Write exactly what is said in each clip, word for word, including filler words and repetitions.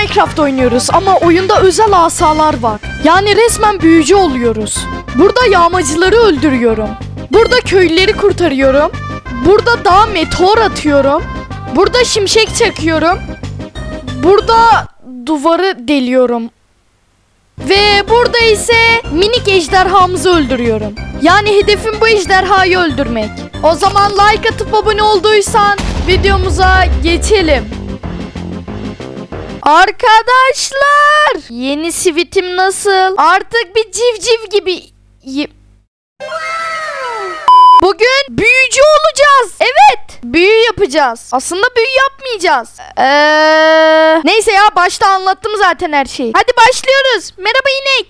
Minecraft oynuyoruz ama oyunda özel asalar var. Yani resmen büyücü oluyoruz. Burada yağmacıları öldürüyorum. Burada köylüleri kurtarıyorum. Burada dağa meteor atıyorum. Burada şimşek çakıyorum. Burada duvarı deliyorum. Ve burada ise minik ejderhamızı öldürüyorum. Yani hedefim bu ejderhayı öldürmek. O zaman like atıp abone olduysan videomuza geçelim. Arkadaşlar, yeni sivitim nasıl? Artık bir civciv gibi. Bugün büyücü olacağız. Evet, büyü yapacağız. Aslında büyü yapmayacağız. Ee, neyse ya, başta anlattım zaten her şeyi. Hadi başlıyoruz. Merhaba inek.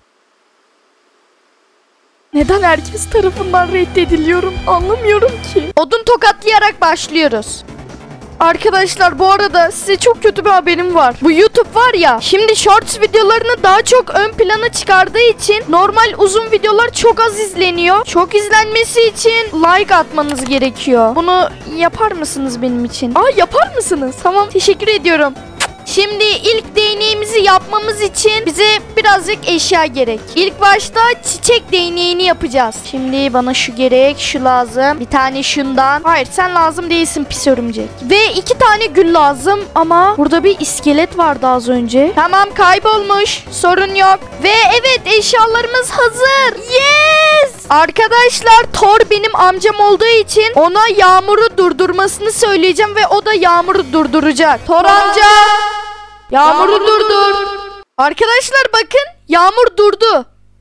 Neden herkes tarafından reddediliyorum anlamıyorum ki. Odun tokatlayarak başlıyoruz. Arkadaşlar, bu arada size çok kötü bir haberim var. Bu YouTube var ya, şimdi shorts videolarını daha çok ön plana çıkardığı için normal uzun videolar çok az izleniyor. Çok izlenmesi için like atmanız gerekiyor. Bunu yapar mısınız benim için? Aa, yapar mısınız? Tamam, teşekkür ediyorum. Şimdi ilk değneğimizi yapmamız için bize birazcık eşya gerek. İlk başta çiçek değneğini yapacağız. Şimdi bana şu gerek, şu lazım. Bir tane şundan. Hayır, sen lazım değilsin pis örümcek. Ve iki tane gül lazım ama burada bir iskelet vardı az önce. Tamam, kaybolmuş. Sorun yok. Ve evet, eşyalarımız hazır. Yes! Arkadaşlar, Thor benim amcam olduğu için ona yağmuru durdurmasını söyleyeceğim ve o da yağmuru durduracak. Thor amca! Yağmuru, Yağmuru durdur. durdur. Arkadaşlar bakın, yağmur durdu.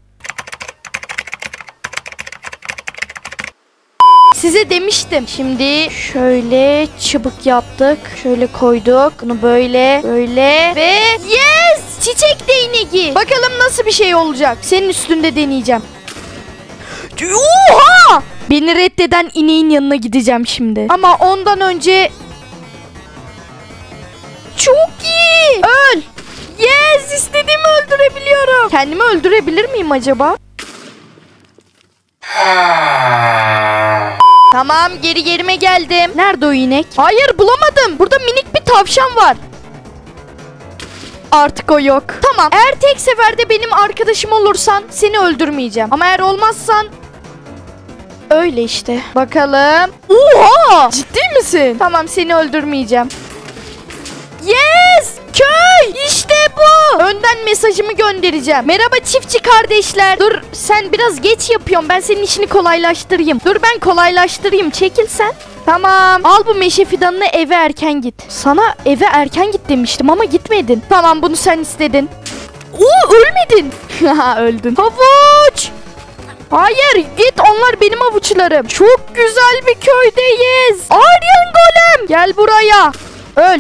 Size demiştim. Şimdi şöyle çubuk yaptık. Şöyle koyduk. Bunu böyle, böyle ve yes! Çiçek değneği. Bakalım nasıl bir şey olacak. Senin üstünde deneyeceğim. Oha! Beni reddeden ineğin yanına gideceğim şimdi. Ama ondan önce... Çok iyi. Öl. Yes, istediğimi öldürebiliyorum. Kendimi öldürebilir miyim acaba? Tamam, geri yerime geldim. Nerede o inek? Hayır, bulamadım. Burada minik bir tavşan var. Artık o yok. Tamam, eğer tek seferde benim arkadaşım olursan seni öldürmeyeceğim. Ama eğer olmazsan... Öyle işte. Bakalım. Oha! Ciddi misin? Tamam, seni öldürmeyeceğim. Yes! Köy! İşte bu! Önden mesajımı göndereceğim. Merhaba çiftçi kardeşler. Dur, sen biraz geç yapıyorsun. Ben senin işini kolaylaştırayım. Dur, ben kolaylaştırayım. Çekil sen. Tamam. Al bu meşe fidanını, eve erken git. Sana eve erken git demiştim ama gitmedin. Tamam, bunu sen istedin. Oo, ölmedin. Öldün. Havuç! Hayır, git, onlar benim havuçlarım. Çok güzel bir köydeyiz. Aryan golem! Gel buraya. Öl.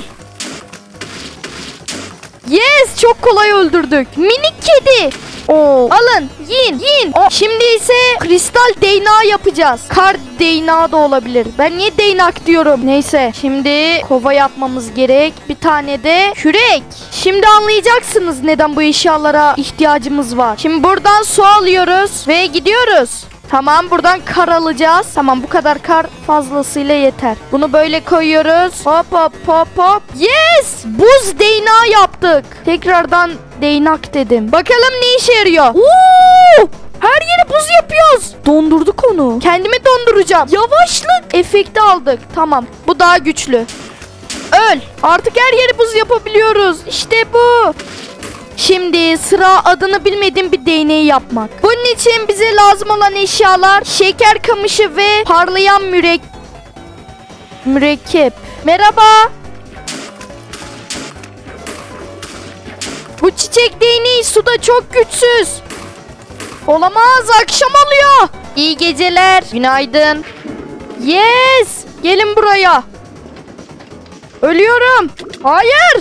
Yes, çok kolay öldürdük. Minik kedi. Oo. Alın, yiyin, yiyin. Oo. Şimdi ise kristal değneği yapacağız. Kar değneği de olabilir. Ben niye değnek diyorum? Neyse, şimdi kova yapmamız gerek. Bir tane de kürek. Şimdi anlayacaksınız neden bu eşyalara ihtiyacımız var. Şimdi buradan su alıyoruz ve gidiyoruz. Tamam, buradan kar alacağız. Tamam, bu kadar kar fazlasıyla yeter. Bunu böyle koyuyoruz. Hop hop hop hop. Yes! Buz değneği yaptık. Tekrardan değnek dedim. Bakalım ne işe yarıyor. Oo! Her yeri buz yapıyoruz. Dondurduk onu. Kendimi donduracağım. Yavaşlık efekti aldık. Tamam, bu daha güçlü. Öl. Artık her yeri buz yapabiliyoruz. İşte bu. Şimdi sıra adını bilmediğim bir değneği yapmak. Bunun için bize lazım olan eşyalar şeker kamışı ve parlayan mürek... mürekkep. Merhaba. Bu çiçek değneği suda çok güçsüz. Olamaz, akşam oluyor. İyi geceler. Günaydın. Yes. Gelin buraya. Ölüyorum. Hayır.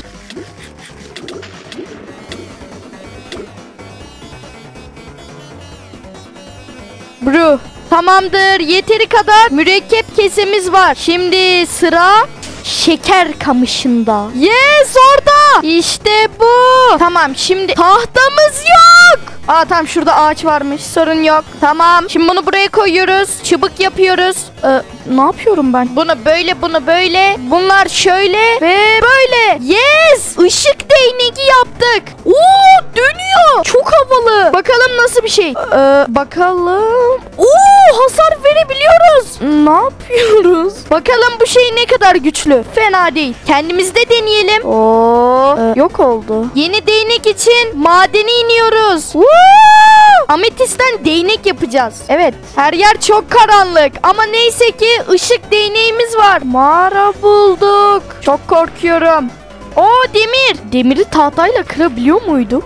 Bru. Tamamdır. Yeteri kadar mürekkep kesemiz var. Şimdi sıra şeker kamışında. Yes, orada. İşte bu. Tamam, şimdi tahtamız yok. Aa tamam, şurada ağaç varmış. Sorun yok. Tamam. Şimdi bunu buraya koyuyoruz. Çubuk yapıyoruz. Ee, ne yapıyorum ben? Bunu böyle, bunu böyle. Bunlar şöyle ve böyle. Yes! Işık değneği yaptık. Oo, dönüyor. Çok havalı. Bakalım nasıl bir şey. Ee, bakalım. Oo, hasar verebiliyoruz. Ne yapıyoruz? Bakalım bu şey ne kadar güçlü. Fena değil. Kendimiz de deneyelim. Oo, ee, yok oldu. Yeni değnek için madene iniyoruz. Woo! Ametisten değnek yapacağız. Evet. Her yer çok karanlık. Ama neyse ki ışık değneğimiz var. Mağara bulduk. Çok korkuyorum. Oo, demir. Demiri tahtayla kırabiliyor muyduk?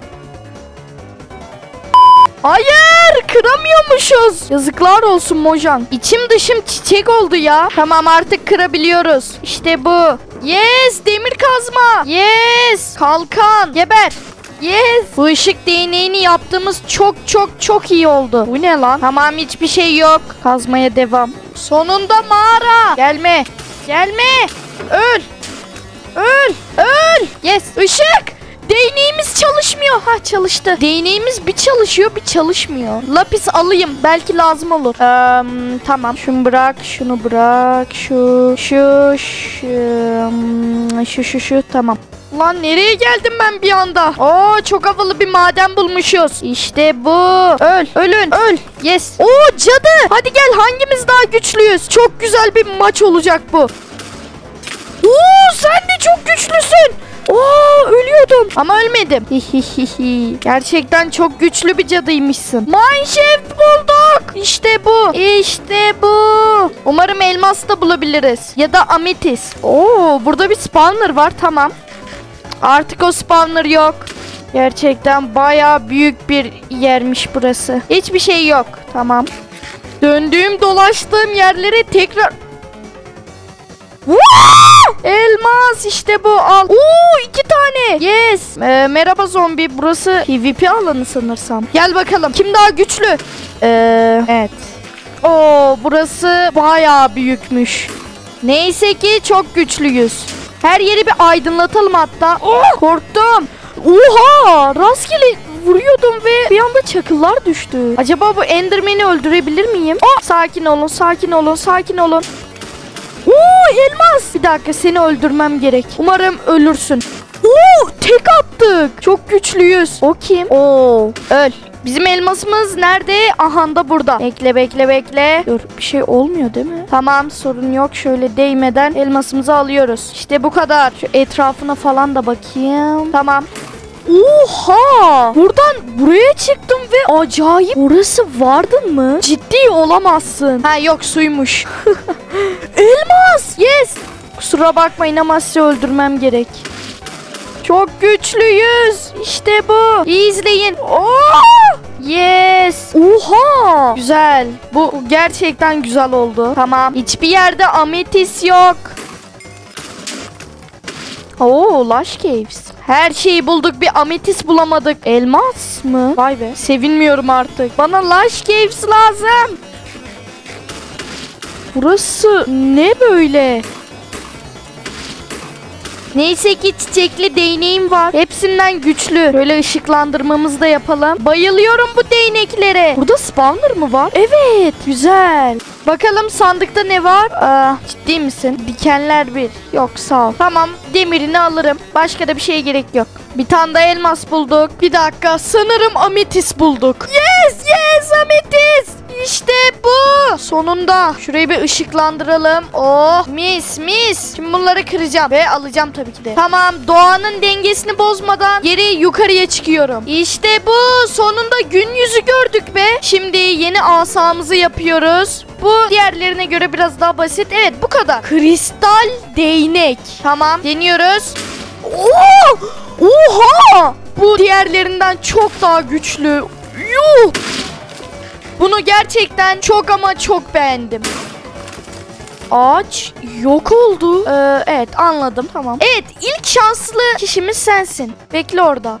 Hayır, kıramıyormuşuz. Yazıklar olsun Mojang. İçim dışım çiçek oldu ya. Tamam, artık kırabiliyoruz. İşte bu. Yes, demir kazma. Yes, kalkan. Geber. Yes. Bu ışık değneğini yaptığımız çok çok çok iyi oldu. Bu ne lan? Tamam, hiçbir şey yok. Kazmaya devam. Sonunda mağara. Gelme. Gelme. Öl. Öl. Öl. Yes. Işık. Değneğimiz çalışmıyor. Ha, çalıştı. Değneğimiz bir çalışıyor, bir çalışmıyor. Lapis alayım. Belki lazım olur. Ee, tamam. Şunu bırak. Şunu bırak. Şu. Şu. Şu. Şu. Şu. Şu. Tamam. Lan nereye geldim ben bir anda? Oo, çok havalı bir maden bulmuşuz. İşte bu. Öl. Ölün. Öl. Yes. Oo, cadı. Hadi gel, hangimiz daha güçlüyüz? Çok güzel bir maç olacak bu. Oo, sen de çok güçlüsün. Oo, ölüyordum. Ama ölmedim. Hihihihi. Gerçekten çok güçlü bir cadıymışsın. Mineshaft bulduk. İşte bu. İşte bu. Umarım elmas da bulabiliriz. Ya da ametist. Oo, burada bir spawner var. Tamam. Artık o spawner yok. Gerçekten bayağı büyük bir yermiş burası. Hiçbir şey yok. Tamam. Döndüğüm dolaştığım yerlere tekrar... Elmas, işte bu, al. Oo, iki tane. Yes. Ee, merhaba zombi. Burası PvP alanı sanırsam. Gel bakalım. Kim daha güçlü? Ee, evet. Oo, burası bayağı büyükmüş. Neyse ki çok güçlüyüz. Her yeri bir aydınlatalım hatta. Oh, korktum. Oha, rastgele vuruyordum ve bir anda çakıllar düştü. Acaba bu Enderman'i öldürebilir miyim? Oh, sakin olun, sakin olun, sakin olun. Oo, elmas. Bir dakika, seni öldürmem gerek. Umarım ölürsün. Oo, tek attık. Çok güçlüyüz. O kim? Oo, öl. Bizim elmasımız nerede? Aha da burada. Bekle bekle bekle. Dur, bir şey olmuyor değil mi? Tamam, sorun yok. Şöyle değmeden elmasımızı alıyoruz. İşte bu kadar. Şu etrafına falan da bakayım. Tamam. Oha! Buradan buraya çıktım ve acayip, burası vardın mı? Ciddi olamazsın. Ha yok, suymuş. Elmas! Yes! Kusura bakmayın ama sizi öldürmem gerek. Çok güçlüyüz. İşte bu. İyi izleyin. Oh! Yes. Oha! Güzel. Bu gerçekten güzel oldu. Tamam. Hiçbir yerde ametist yok. Oo, Lush Caves. Her şeyi bulduk, bir ametist bulamadık. Elmas mı? Vay be. Sevinmiyorum artık. Bana Lush Caves lazım. Burası ne böyle? Neyse ki çiçekli değneğim var. Hepsinden güçlü. Böyle ışıklandırmamızı da yapalım. Bayılıyorum bu değneklere. Burada spawner mı var? Evet. Güzel. Bakalım sandıkta ne var? Aa, ciddi misin? Dikenler bir. Yok, sağ ol. Tamam, demirini alırım. Başka da bir şeye gerek yok. Bir tane da elmas bulduk. Bir dakika, sanırım ametist bulduk. Yes yes, ametist. İşte bu. Sonunda. Şurayı bir ışıklandıralım. Oh, mis mis. Şimdi bunları kıracağım ve alacağım tabii ki de. Tamam, doğanın dengesini bozmadan geri yukarıya çıkıyorum. İşte bu. Sonunda gün yüzü gördük be. Şimdi yeni asamızı yapıyoruz. Bu diğerlerine göre biraz daha basit. Evet, bu kadar. Kristal değnek. Tamam, deniyoruz. Oo! Oha! Bu diğerlerinden çok daha güçlü. Yuh! Bunu gerçekten çok ama çok beğendim. Ağaç yok oldu. Ee, evet, anladım, tamam. Evet, ilk şanslı kişimiz sensin. Bekle orada.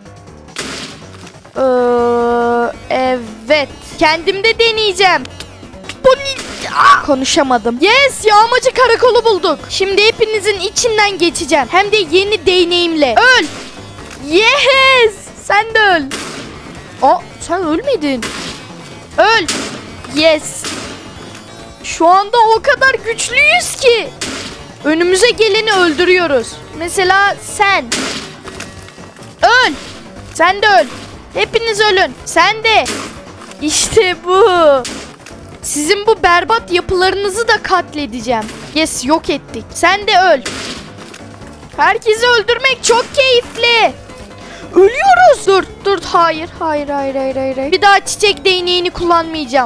Ee, evet. Kendim de deneyeceğim. Ah, konuşamadım. Yes, yağmacı karakolu bulduk. Şimdi hepinizin içinden geçeceğim. Hem de yeni değneğimle. Öl. Yes. Sen de öl. O, sen ölmedin. Öl. Yes. Şu anda o kadar güçlüyüz ki önümüze geleni öldürüyoruz. Mesela sen. Öl. Sen de öl. Hepiniz ölün. Sen de. İşte bu. Sizin bu berbat yapılarınızı da katledeceğim. Yes, yok ettik. Sen de öl. Herkesi öldürmek çok keyifli. Ölüyoruz. Dur dur hayır hayır hayır hayır hayır. Bir daha çiçek değneğini kullanmayacağım.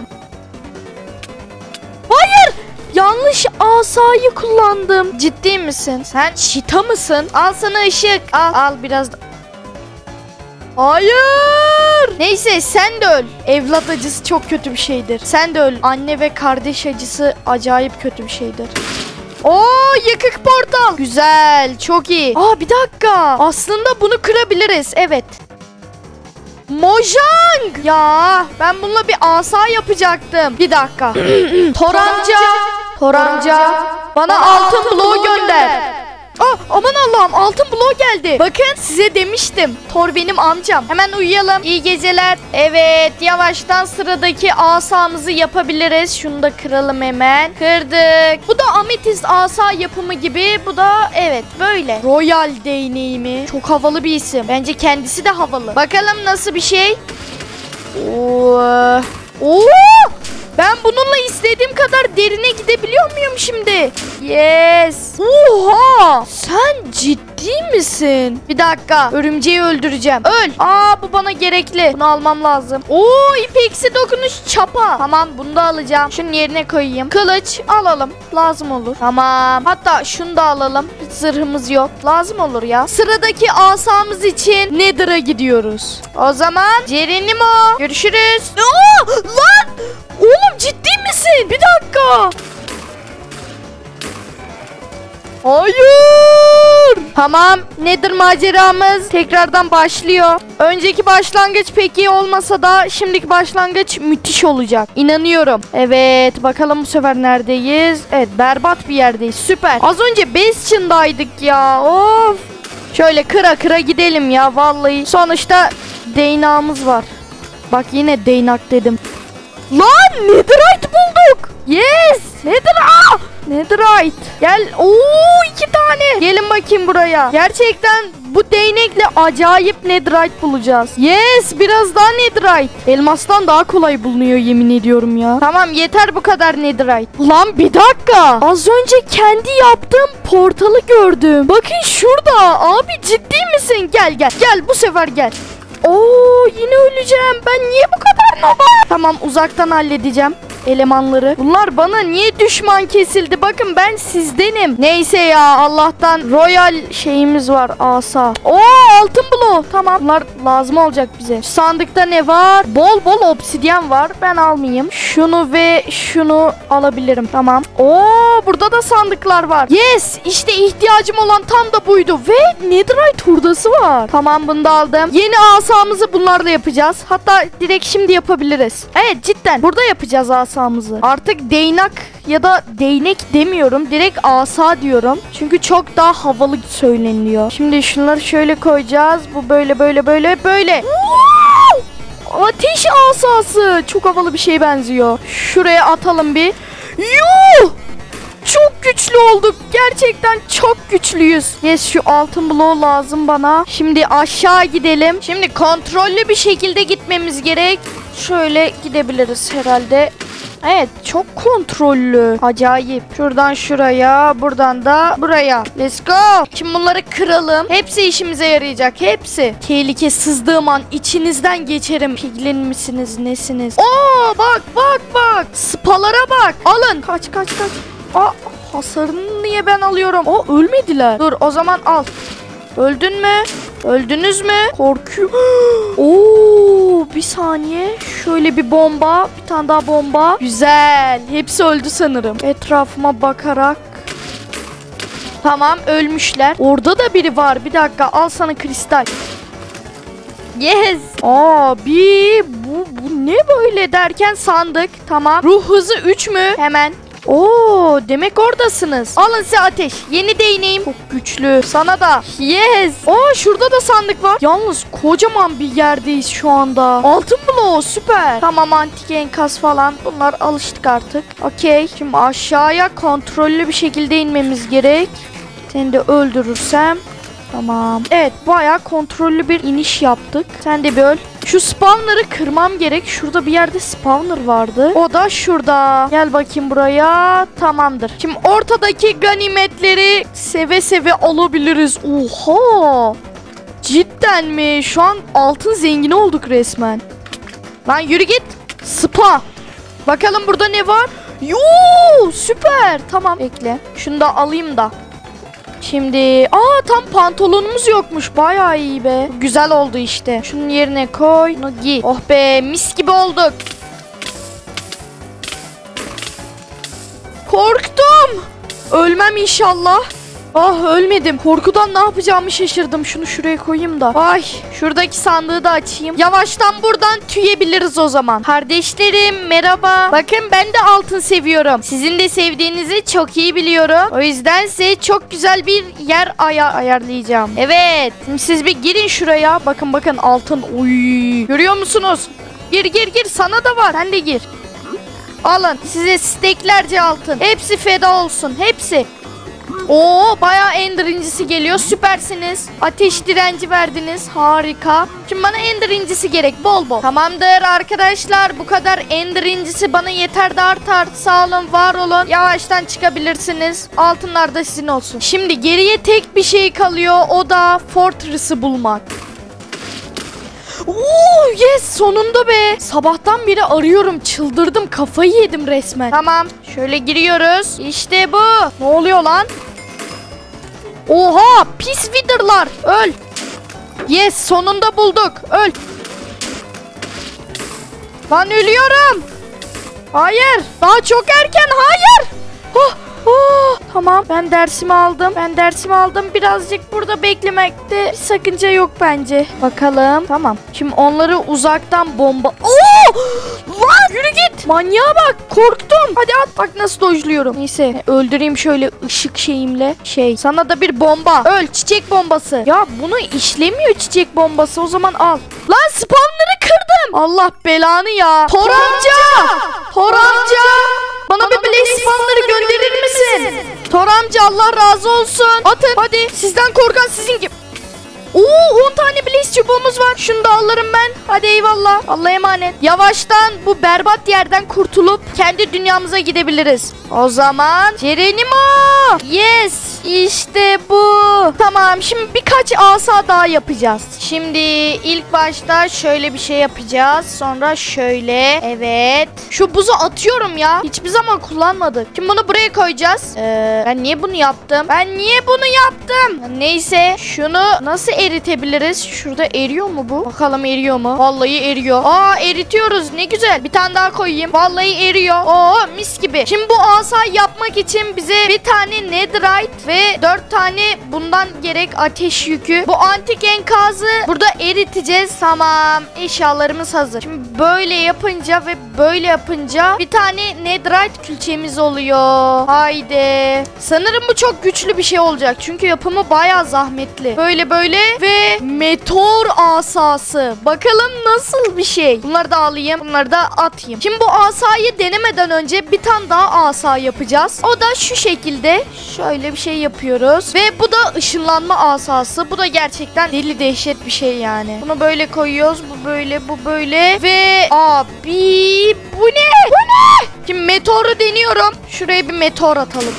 Hayır. Yanlış asayı kullandım. Ciddi misin? Sen şita mısın? Al sana ışık. Al al biraz da. Hayır. Neyse sen de öl. Evlat acısı çok kötü bir şeydir. Sen de öl. Anne ve kardeş acısı acayip kötü bir şeydir. Oo, yıkık portal. Güzel, çok iyi. Aa, bir dakika. Aslında bunu kırabiliriz. Evet. Mojang. Ya ben bununla bir asa yapacaktım. Bir dakika. Toranca. Toranca. Bana altın bloğu gönder. Aa, aman Allah'ım, altın bloğu geldi. Bakın, size demiştim. Thor benim amcam. Hemen uyuyalım. İyi geceler. Evet, yavaştan sıradaki asamızı yapabiliriz. Şunu da kıralım hemen. Kırdık. Bu da ametist asa yapımı gibi. Bu da evet böyle. Royal değneği mi? Çok havalı bir isim. Bence kendisi de havalı. Bakalım nasıl bir şey. Oo. Oo! Ben bununla istediğim kadar derine gidebiliyor muyum şimdi? Yes. Oha! Sen ciddi misin? Bir dakika. Örümceği öldüreceğim. Öl. Aa, bu bana gerekli. Bunu almam lazım. Oo, ipeksi dokunuş çapa. Tamam, bunu da alacağım. Şunun yerine koyayım. Kılıç alalım. Lazım olur. Tamam. Hatta şunu da alalım. Hiç zırhımız yok. Lazım olur ya. Sıradaki asamız için Nether'a gidiyoruz. O zaman Geronimo. Görüşürüz. Aa, lan! Oğlum ciddi misin? Bir dakika. Hayır. Tamam. Nether maceramız tekrardan başlıyor. Önceki başlangıç pek iyi olmasa da şimdiki başlangıç müthiş olacak. İnanıyorum. Evet. Bakalım bu sefer neredeyiz? Evet. Berbat bir yerdeyiz. Süper. Az önce Bastion'daydık ya. Of. Şöyle kıra kıra gidelim ya. Vallahi. Sonuçta değnağımız var. Bak, yine değnak dedim. Lan, Netherite bulduk. Yes. Netherite. Netherite. Gel. Oo, iki tane. Gelin bakayım buraya. Gerçekten bu değnekle acayip Netherite bulacağız. Yes, biraz daha Netherite. Elmastan daha kolay bulunuyor, yemin ediyorum ya. Tamam, yeter bu kadar Netherite. Lan bir dakika. Az önce kendi yaptığım portalı gördüm. Bakın şurada. Abi ciddi misin? Gel gel. Gel bu sefer gel. Oo, yine öleceğim. Ben niye bu kadar nova? Tamam, uzaktan halledeceğim elemanları. Bunlar bana niye düşman kesildi? Bakın, ben sizdenim. Neyse ya, Allah'tan royal şeyimiz var, asa. Oo, altın bloğu. Tamam, bunlar lazım olacak bize. Şu sandıkta ne var? Bol bol obsidyen var. Ben almayayım. Şunu ve şunu alabilirim. Tamam. Oo, burada da sandıklar var. Yes, işte ihtiyacım olan tam da buydu. Ve Netherite hurdası var. Tamam, bunu da aldım. Yeni asamızı bunlarla yapacağız. Hatta direkt şimdi yapabiliriz. Evet, cidden burada yapacağız asamızı. Artık değnek ya da değnek demiyorum. Direkt asa diyorum. Çünkü çok daha havalı söyleniliyor. Şimdi şunları şöyle koyacağız. Bu böyle böyle böyle böyle. Ateş asası. Çok havalı bir şeye benziyor. Şuraya atalım bir. Yuh! Çok güçlü olduk. Gerçekten çok güçlüyüz. Yes, şu altın bloğu lazım bana. Şimdi aşağı gidelim. Şimdi kontrollü bir şekilde gitmemiz gerek. Şöyle gidebiliriz herhalde. Evet, çok kontrollü. Acayip. Şuradan şuraya, buradan da buraya. Let's go. Şimdi bunları kıralım. Hepsi işimize yarayacak. Hepsi. Tehlike sızdığım an içinizden geçerim. Piglin misiniz, nesiniz? Oo, bak bak bak. Spalara bak. Alın. Kaç kaç kaç. Aa, hasarını niye ben alıyorum? O ölmediler. Dur, o zaman al. Öldün mü? Öldünüz mü? Korkuyor. Oo, bir saniye. Şöyle bir bomba. Bir tane daha bomba. Güzel. Hepsi öldü sanırım. Etrafıma bakarak. Tamam, ölmüşler. Orada da biri var. Bir dakika. Al sana kristal. Yes. Abi bu, bu ne böyle derken sandık. Tamam. Ruh hızı üç mü? Hemen Oo, demek oradasınız. Alın size ateş. Yeni değneğim. Çok güçlü. Sana da. Yes. Oo, şurada da sandık var. Yalnız kocaman bir yerdeyiz şu anda. Altın bloğu süper. Tamam, antik enkaz falan. Bunlar alıştık artık. Okey. Şimdi aşağıya kontrollü bir şekilde inmemiz gerek. Seni de öldürürsem. Tamam. Evet, bayağı kontrollü bir iniş yaptık. Sen de bir öl. Şu spawner'ı kırmam gerek. Şurada bir yerde spawner vardı. O da şurada. Gel bakayım buraya. Tamamdır. Şimdi ortadaki ganimetleri seve seve alabiliriz. Oha! Cidden mi? Şu an altın zengini olduk resmen. Lan yürü git. Spa. Bakalım burada ne var? Yoo, süper. Tamam, bekle. Şunu da alayım da. Şimdi aa, tam pantolonumuz yokmuş. Bayağı iyi be. Güzel oldu işte. Şunun yerine koy. Bunu giy. Oh be, mis gibi olduk. Korktum. Ölmem inşallah. Ah, ölmedim. Korkudan ne yapacağımı şaşırdım. Şunu şuraya koyayım da. Ay, şuradaki sandığı da açayım. Yavaştan buradan tüyebiliriz o zaman. Kardeşlerim merhaba. Bakın, ben de altın seviyorum. Sizin de sevdiğinizi çok iyi biliyorum. O yüzden size çok güzel bir yer aya ayarlayacağım. Evet. Şimdi siz bir girin şuraya. Bakın bakın, altın. Uy. Görüyor musunuz? Gir gir gir. Sana da var. Sen de gir. Alın. Size steklerce altın. Hepsi feda olsun. Hepsi. Oo, bayağı ender incisi geliyor. Süpersiniz. Ateş direnci verdiniz. Harika. Şimdi bana ender incisi gerek. Bol bol. Tamamdır arkadaşlar. Bu kadar ender incisi bana yeter de artar. Sağ olun, var olun. Yavaştan çıkabilirsiniz. Altınlar da sizin olsun. Şimdi geriye tek bir şey kalıyor. O da Fortress'ı bulmak. Oo, yes, sonunda be. Sabahtan beri arıyorum, çıldırdım, kafayı yedim resmen. Tamam, şöyle giriyoruz. İşte bu. Ne oluyor lan? Oha, pis wither'lar. Öl. Yes, sonunda bulduk. Öl. Lan ölüyorum. Hayır, daha çok erken. Hayır. Oh. Oh, tamam, ben dersimi aldım. Ben dersimi aldım. Birazcık burada beklemekte bir sakınca yok bence. Bakalım. Tamam. Şimdi onları uzaktan bomba... Oo! Lan yürü git. Manyağa bak. Korktum. Hadi at. Bak nasıl dojluyorum. Neyse. Öldüreyim şöyle ışık şeyimle. Şey. Sana da bir bomba. Öl. Çiçek bombası. Ya bunu işlemiyor çiçek bombası. O zaman al. Lan spawnları kırdım. Allah belanı ya. Thor amca. Thor amca. Bana bir blaze spawnları gönderir misin? Thor amca, Allah razı olsun. Atın hadi. Sizden korkan sizin gibi. Oo, on tane blaze çubuğumuz var. Şunu da alırım ben. Hadi eyvallah. Allah'a emanet. Yavaştan bu berbat yerden kurtulup kendi dünyamıza gidebiliriz. O zaman Geronimo. Yes. İşte bu. Tamam, şimdi birkaç asa daha yapacağız. Şimdi ilk başta şöyle bir şey yapacağız. Sonra şöyle. Evet. Şu buzu atıyorum ya. Hiçbir zaman kullanmadık. Şimdi bunu buraya koyacağız. Ee, ben niye bunu yaptım? Ben niye bunu yaptım? Neyse. Şunu nasıl eritebiliriz? Şurada eriyor mu bu? Bakalım eriyor mu? Vallahi eriyor. Aa, eritiyoruz. Ne güzel. Bir tane daha koyayım. Vallahi eriyor. Oo, mis gibi. Şimdi bu asayı yapmak için bize bir tane netherite ve dört tane bundan gerek, ateş yükü. Bu antik enkazı burada eriteceğiz. Tamam. Eşyalarımız hazır. Şimdi böyle yapınca ve böyle yapınca bir tane netherite külçemiz oluyor. Haydi. Sanırım bu çok güçlü bir şey olacak. Çünkü yapımı bayağı zahmetli. Böyle böyle ve meteor asası. Bakalım nasıl bir şey. Bunları da alayım. Bunları da atayım. Şimdi bu asayı denemeden önce bir tane daha asa yapacağız. O da şu şekilde. Şöyle bir şey yapıyoruz. Ve bu da ışınlanma asası. Bu da gerçekten deli dehşet bir şey yani. Bunu böyle koyuyoruz. Bu böyle, bu böyle. Ve abi bu ne? Bu ne? Şimdi meteoru deniyorum. Şuraya bir meteor atalım.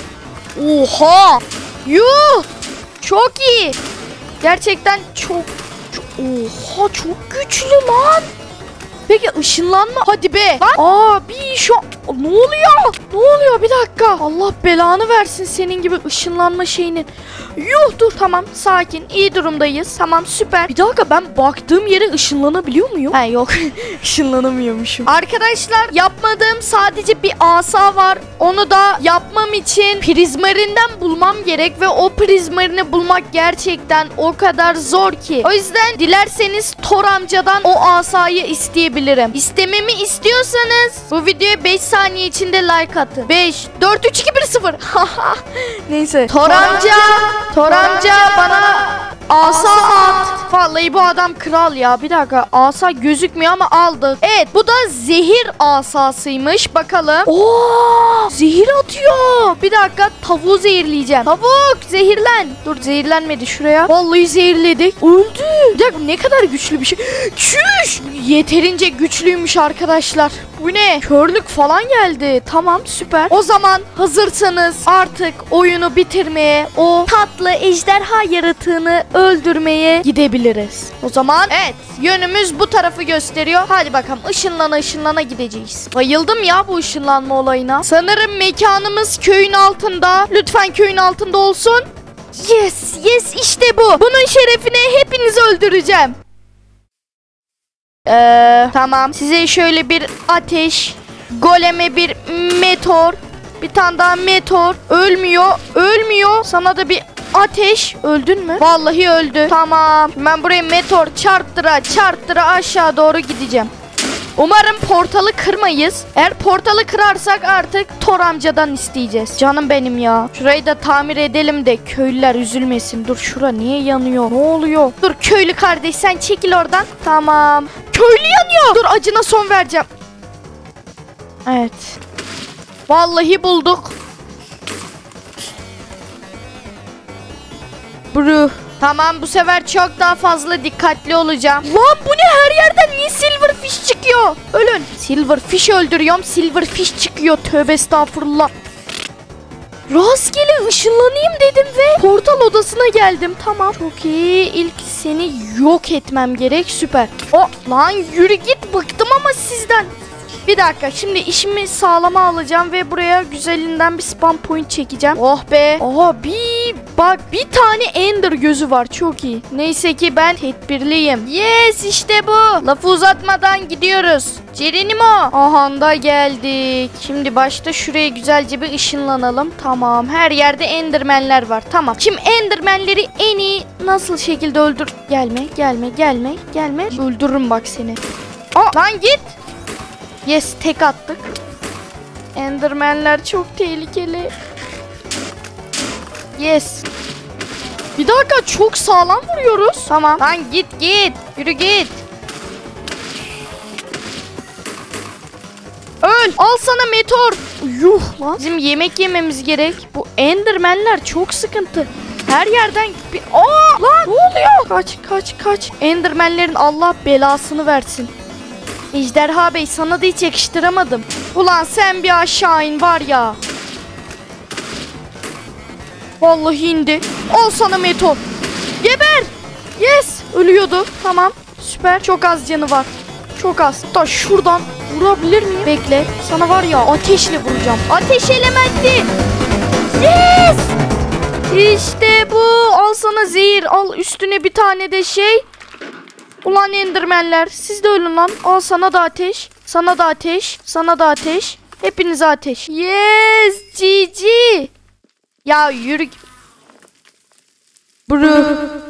Oha! Yuh! Çok iyi. Gerçekten çok, çok... Oha, çok güçlü lan. Peki ışınlanma. Hadi be. Lan. Abi şu... Ne oluyor? Ne oluyor? Bir dakika. Allah belanı versin senin gibi ışınlanma şeyinin. Yuh, dur. Tamam, sakin. İyi durumdayız. Tamam, süper. Bir dakika, ben baktığım yere ışınlanabiliyor muyum? Ha, yok. Işınlanamıyormuşum. Arkadaşlar, yapmadığım sadece bir asa var. Onu da yapmam için prizmarinden bulmam gerek ve o prizmarini bulmak gerçekten o kadar zor ki. O yüzden dilerseniz Thor amcadan o asayı isteyebilirim. İstememi istiyorsanız bu videoya beş saat saniye içinde like atın. beş, dört, üç, iki, bir, sıfır. Neyse. Thor amca. Thor amca bana asa at. Vallahi bu adam kral ya. Bir dakika. Asa gözükmüyor ama aldık. Evet, bu da zehir asasıymış. Bakalım. Oo! Zehir atıyor. Bir dakika. Tavuğu zehirleyeceğim. Tavuk zehirlen. Dur, zehirlenmedi şuraya. Vallahi zehirledik. Öldü. Bir dakika, ne kadar güçlü bir şey. Çüş. Yeterince güçlüymüş arkadaşlar. Bu ne? Körlük falan geldi. Tamam, süper. O zaman hazırsanız artık oyunu bitirmeye, o tatlı ejderha yaratığını öldürmeye gidebiliriz. O zaman evet, yönümüz bu tarafı gösteriyor. Hadi bakalım, ışınlana ışınlana gideceğiz. Bayıldım ya bu ışınlanma olayına. Sanırım mekanımız köyün altında. Lütfen köyün altında olsun. Yes, yes, işte bu. Bunun şerefine hepinizi öldüreceğim. Ee, tamam. Size şöyle bir ateş, goleme bir meteor, bir tane daha meteor. Ölmüyor, ölmüyor. Sana da bir ateş. Öldün mü? Vallahi öldü. Tamam. Ben buraya meteor çarptıra çarptıra aşağı doğru gideceğim. Umarım portalı kırmayız. Eğer portalı kırarsak artık Thor amcadan isteyeceğiz. Canım benim ya. Şurayı da tamir edelim de köylüler üzülmesin. Dur, şura niye yanıyor? Ne oluyor? Dur köylü kardeş, sen çekil oradan. Tamam. Köylü yanıyor. Dur, acına son vereceğim. Evet. Vallahi bulduk. Bruh. Tamam, bu sefer çok daha fazla dikkatli olacağım. Lan bu ne, her yerden niye silverfish çıkıyor? Ölün. Silverfish öldürüyorum, silverfish çıkıyor. Tövbe estağfurullah. Rastgele ışınlanayım dedim ve portal odasına geldim. Tamam. Çok iyi. İlk seni yok etmem gerek. Süper. Oh lan, yürü git, bıktım ama sizden. Bir dakika, şimdi işimi sağlama alacağım ve buraya güzelinden bir spam point çekeceğim. Oh be. Oha, bir bak, bir tane ender gözü var, çok iyi. Neyse ki ben tedbirliyim. Yes, işte bu. Lafı uzatmadan gidiyoruz. Cerenimo. Aha da geldik. Şimdi başta şuraya güzelce bir ışınlanalım. Tamam, her yerde endermenler var. Tamam. Şimdi endermenleri en iyi nasıl şekilde öldür... Gelme, gelme, gelme, gelme. Öldürürüm bak seni. Aa, lan git. Yes, tek attık. Endermenler çok tehlikeli. Yes. Bir dakika, çok sağlam vuruyoruz. Tamam. Lan git git. Yürü git. Öl. Al sana meteor. Yuh lan. Bizim yemek yememiz gerek. Bu endermenler çok sıkıntı. Her yerden bir... Aa lan, ne oluyor? Kaç kaç kaç. Endermenlerin Allah belasını versin. Ejderha Bey, sana da hiç yakıştıramadım. Ulan sen bir aşağı in var ya. Vallahi indi. Al sana meteor. Geber. Yes. Ölüyordu. Tamam. Süper. Çok az canı var. Çok az. Da şuradan vurabilir miyim? Bekle. Sana var ya, ateşle vuracağım. Ateş elementi. Yes. İşte bu. Al sana zehir. Al üstüne bir tane de şey. Ulan endermenler, siz de ölün lan. Al sana da ateş. Sana da ateş. Sana da ateş. Hepinize ateş. Yes. G G. Ya yürü. Bru.